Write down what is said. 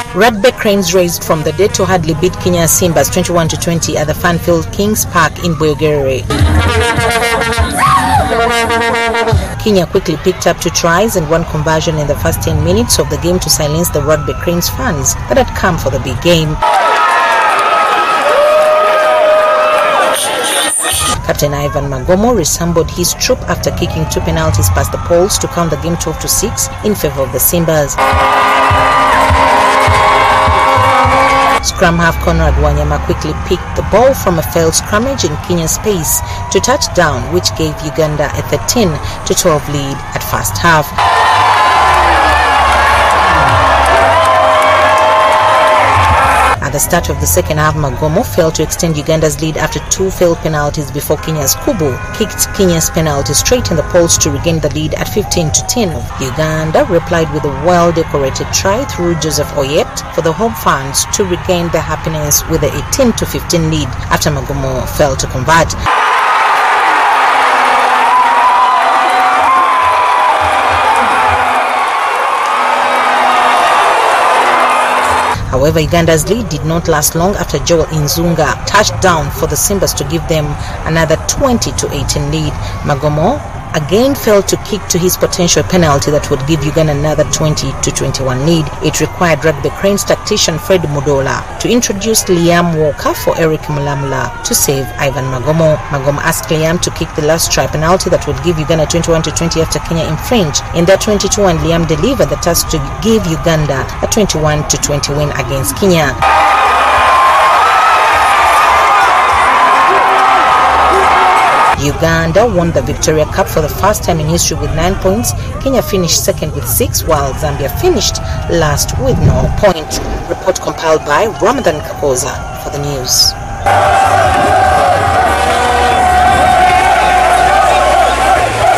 Rugby Cranes raised from the dead to hardly beat Kenya Simbas 21-20 at the fun-filled Kings Park in Bweyogerere. Kenya quickly picked up 2 tries and 1 conversion in the first 10 minutes of the game to silence the Rugby Cranes fans that had come for the big game. Captain Ivan Magomo reassembled his troop after kicking 2 penalties past the poles to count the game 12-6 in favor of the Simbas. Scrum half Conrad Wanyama quickly picked the ball from a failed scrummage in Kenya's pace to touchdown, which gave Uganda a 13-12 lead at first half. At the start of the second half, Magomo failed to extend Uganda's lead after 2 failed penalties before Kenya's Kubu kicked Kenya's penalty straight in the poles to regain the lead at 15-10. Uganda replied with a well-decorated try through Joseph Oyet for the home fans to regain their happiness with a 18-15 lead after Magomo failed to convert. However, Uganda's lead did not last long after Joel Inzunga touched down for the Simbas to give them another 20-18 lead. Magomo again failed to kick to his potential penalty that would give Uganda another 20-21 lead. It required Rugby Cranes tactician Fred Mudola to introduce Liam Walker for Eric Mulamula to save Ivan Magomo. Magomo asked Liam to kick the last try penalty that would give Uganda 21-20 after Kenya infringed in their 22, and Liam delivered the task to give Uganda a 21-20 win against Kenya. Uganda won the Victoria Cup for the first time in history with 9 points. Kenya finished second with 6, while Zambia finished last with no point. Report compiled by Ramadan Kakoza for the news.